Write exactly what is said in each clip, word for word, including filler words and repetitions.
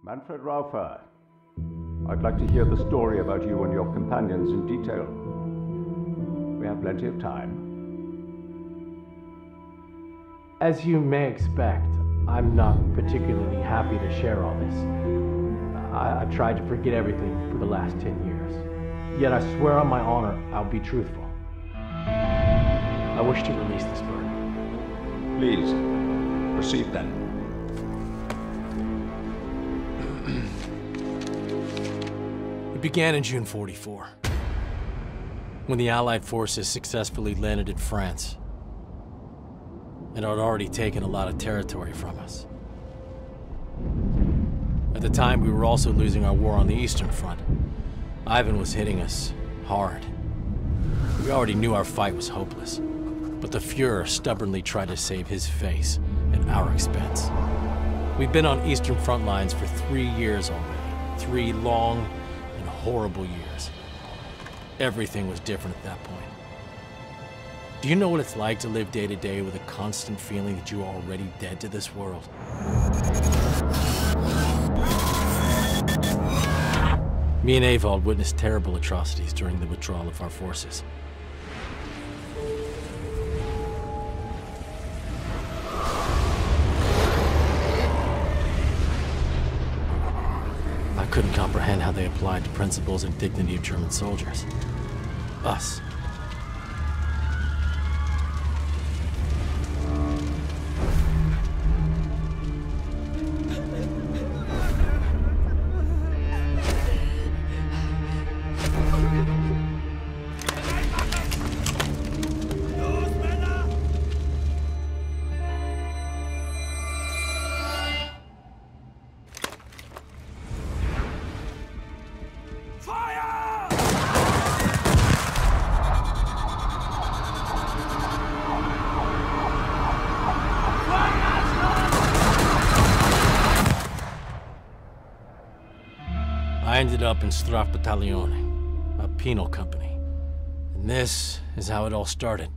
Manfred Raufer, I'd like to hear the story about you and your companions in detail. We have plenty of time. As you may expect, I'm not particularly happy to share all this. I I've tried to forget everything for the last ten years. Yet I swear on my honor, I'll be truthful. I wish to release this burden. Please, proceed then. It began in June forty-four, when the Allied forces successfully landed in France and had already taken a lot of territory from us. At the time, we were also losing our war on the Eastern Front. Ivan was hitting us hard. We already knew our fight was hopeless, but the Fuhrer stubbornly tried to save his face at our expense. We've been on Eastern front lines for three years already. Three long and horrible years. Everything was different at that point. Do you know what it's like to live day to day with a constant feeling that you are already dead to this world? Me and Evald witnessed terrible atrocities during the withdrawal of our forces. I couldn't comprehend how they applied the principles and dignity of German soldiers. Us. I ended up in Strafbataillone, a penal company. And this is how it all started.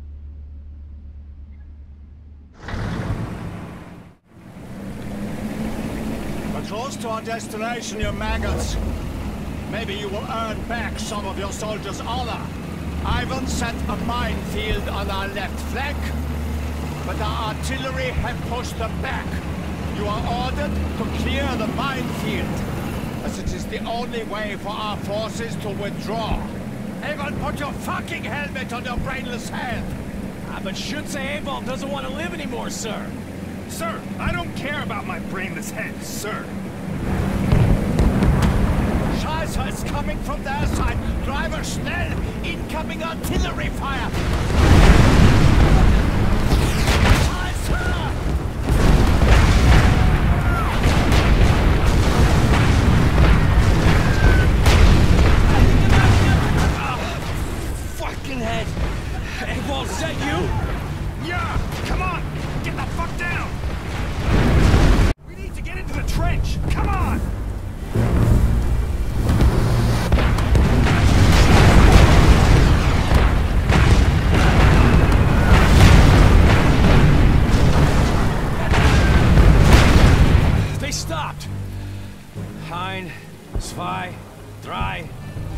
We're close to our destination, you maggots. Maybe you will earn back some of your soldiers' honor. Ivan set a minefield on our left flank, but our artillery have pushed them back. You are ordered to clear the minefield, as it is the only way for our forces to withdraw. Evald, put your fucking helmet on your brainless head! Ah, but Schütze Evald doesn't want to live anymore, sir. Sir, I don't care about my brainless head, sir. Scheiße is coming from their side. Driver, schnell! Incoming artillery fire! Scheiße! Head. Evald, is that you? Yeah! Come on! Get the fuck down! We need to get into the trench! Come on! They stopped! Ein, zwei, drei...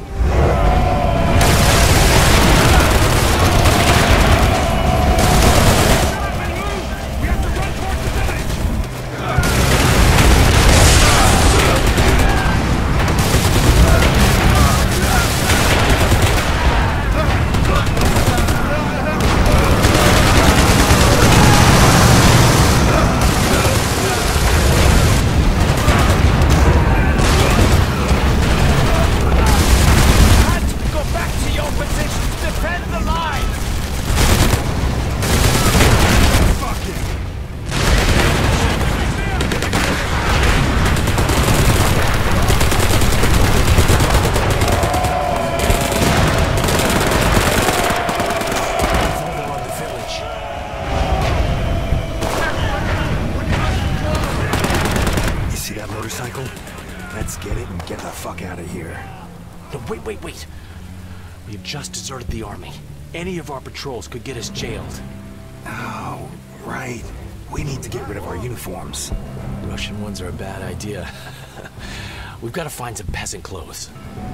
Let's get it and get the fuck out of here. No, wait, wait, wait. We have just deserted the army. Any of our patrols could get us jailed. Oh, right. We need to get rid of our uniforms. Russian ones are a bad idea. We've got to find some peasant clothes.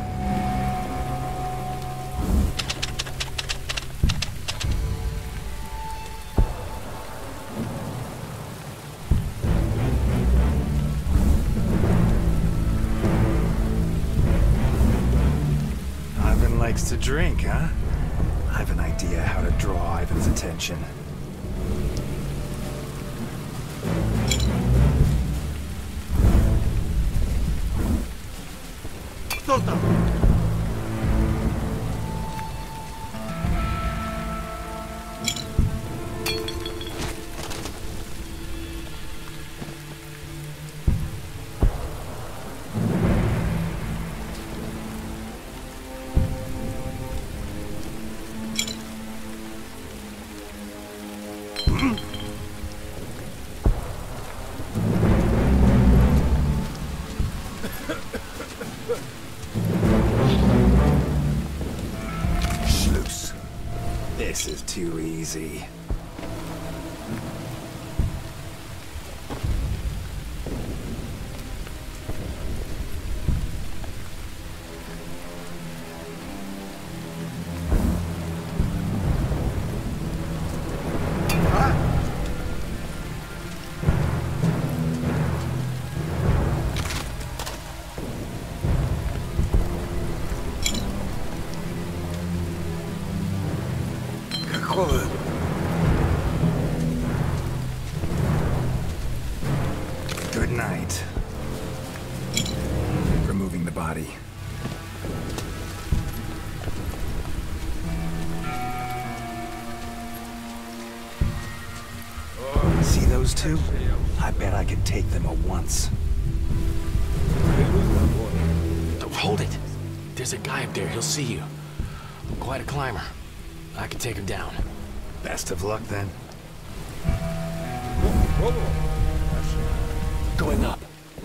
Ivan likes to drink, huh? I have an idea how to draw Ivan's attention. Кто там? Schluss. This is too easy. Какого? Good night. Removing the body. See those two? I bet I could take them at once. Don't hold it. There's a guy up there. He'll see you. I'm quite a climber. I can take him down. Best of luck then. Going up.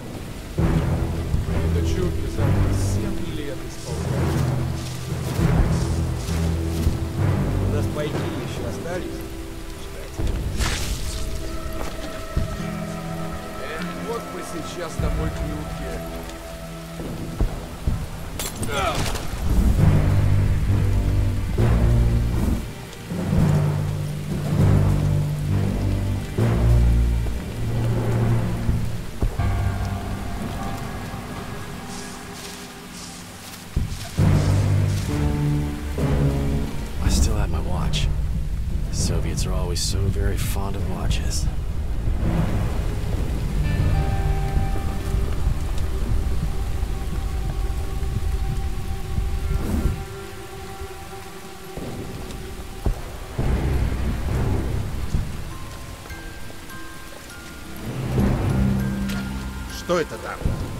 У нас пайки еще остались. Эх, вот бы сейчас домой к Люке. I still have my watch. The Soviets are always so very fond of watches. Что это там?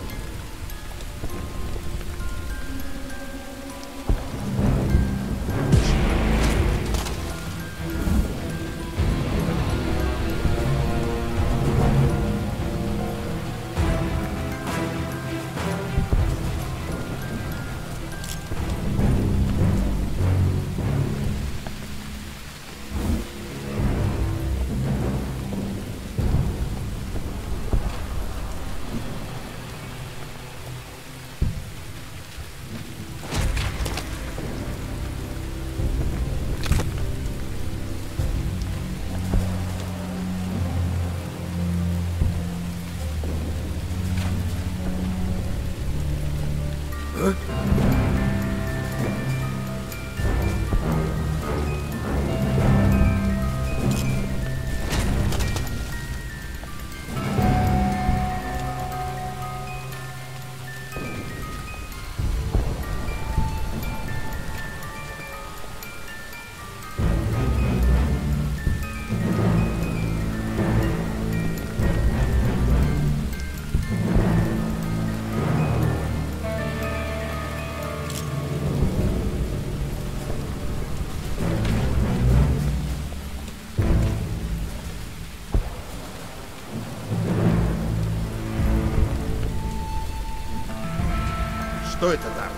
Что это там?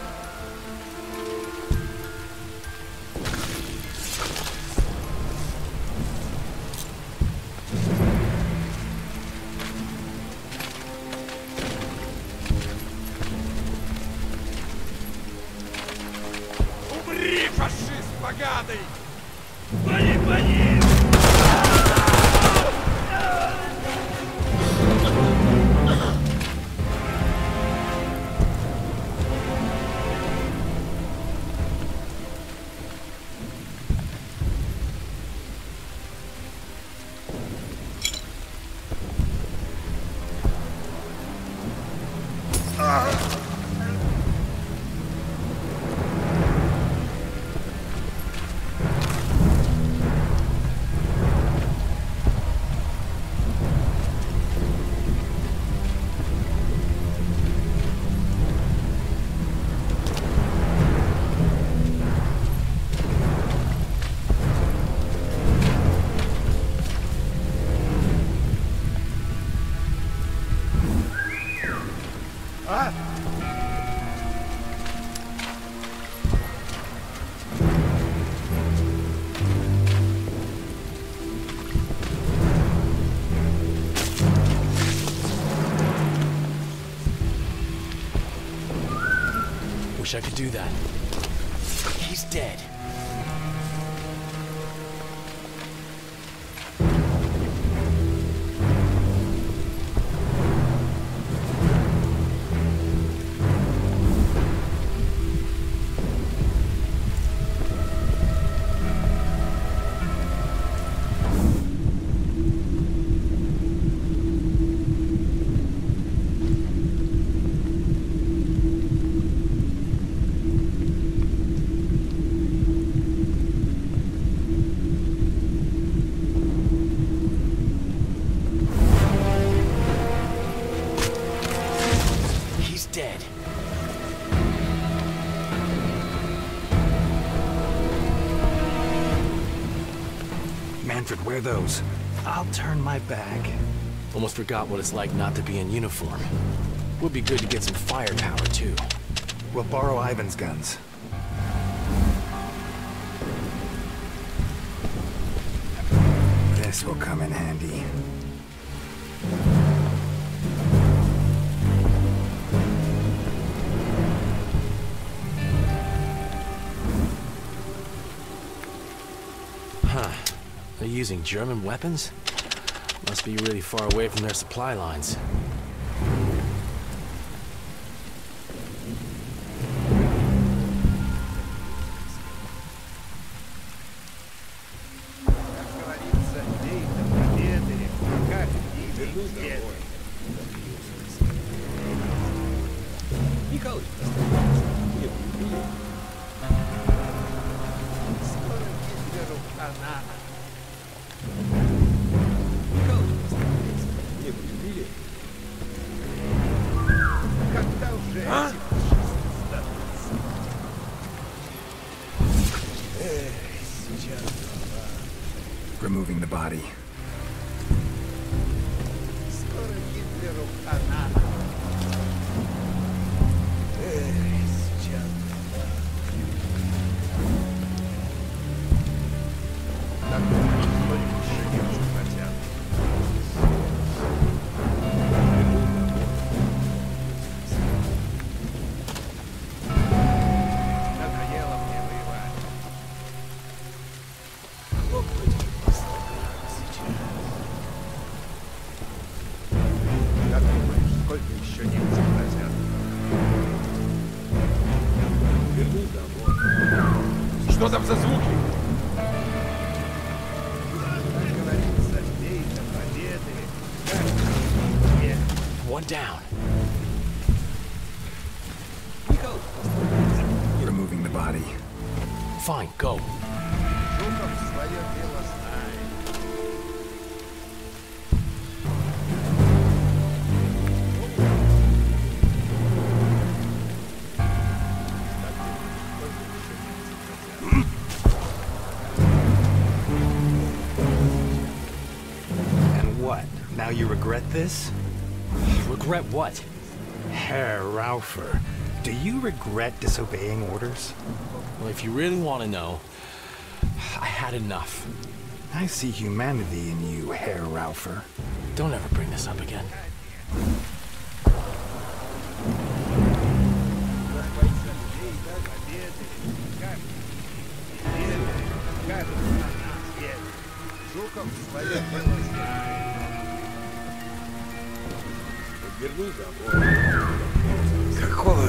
поганый! Вали, вали! Wish I could do that. He's dead. Dead. Manfred, wear those. I'll turn my back. Almost forgot what it's like not to be in uniform. Would be good to get some firepower, too. We'll borrow Ivan's guns. This will come in handy. Huh. They're using German weapons? Must be really far away from their supply lines. Removing the body. Что там за звуки? One down. Removing the body. Fine, go. And what? Now you regret this? Regret what? Herr Raufer, do you regret disobeying orders? Well, if you really want to know, I had enough. I see humanity in you, Herr Raufer. Don't ever bring this up again. Yeah. Какого?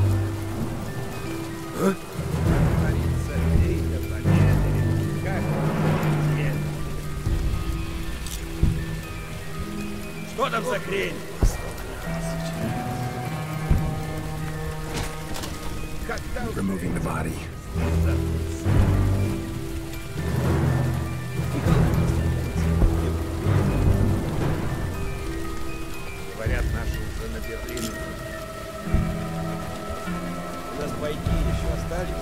А? Что там за хрень? Removing the body. Говорят, наши уже на Берлине. У нас бойки еще остались.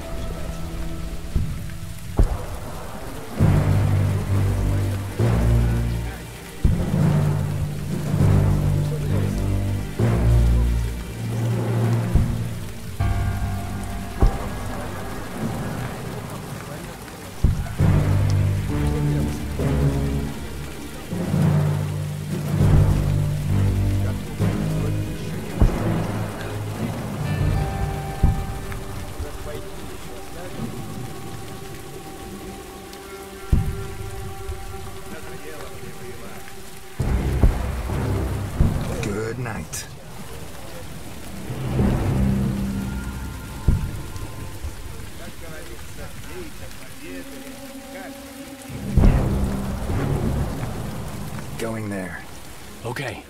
Good night. Going there. Okay.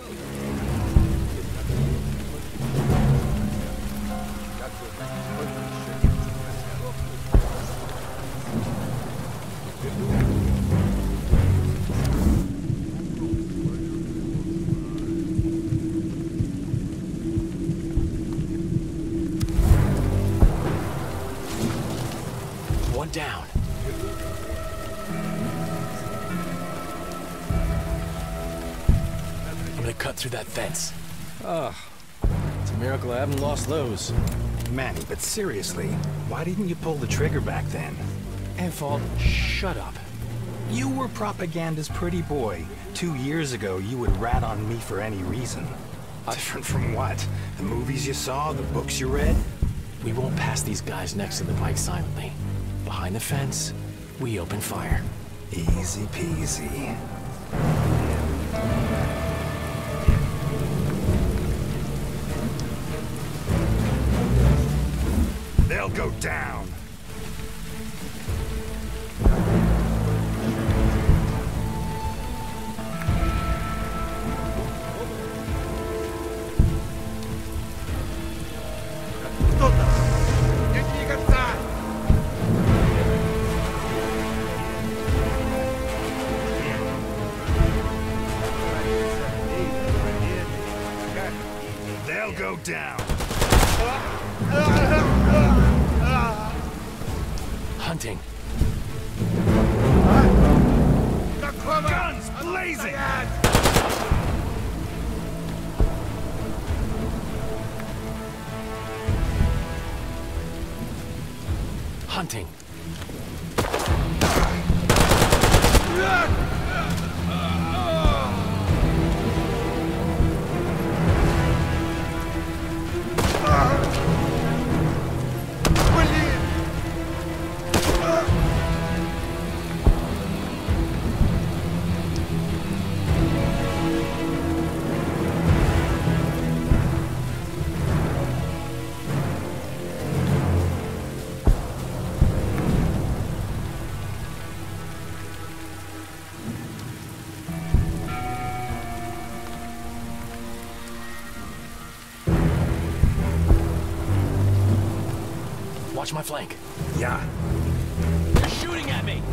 One down. I'm gonna cut through that fence. Ugh. It's a miracle I haven't lost those. Manny, but seriously, why didn't you pull the trigger back then? Evald, shut up. You were propaganda's pretty boy. Two years ago, you would rat on me for any reason. Different from what? The movies you saw, the books you read? We won't pass these guys next to the bike silently. Behind the fence, we open fire. Easy peasy. They'll go down. Кто там? Не двигаться! They'll go down. Hunting. Guns blazing! Hunting. Watch my flank. Yeah. They're shooting at me!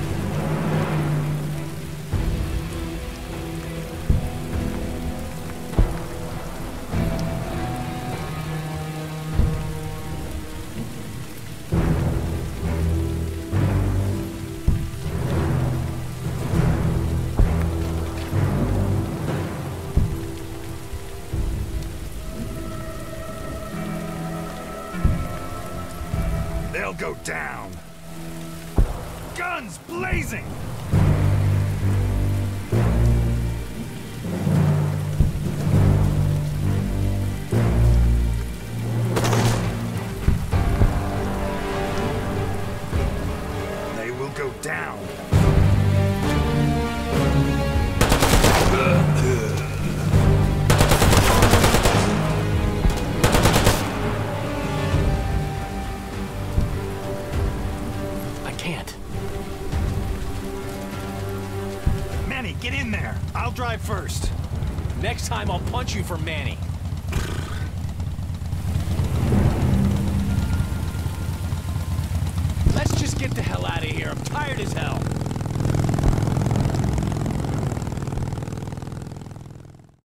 They'll go down. Guns blazing! They will go down. can't. Manny, get in there. I'll drive first. Next time I'll punch you for Manny. Let's just get the hell out of here. I'm tired as hell.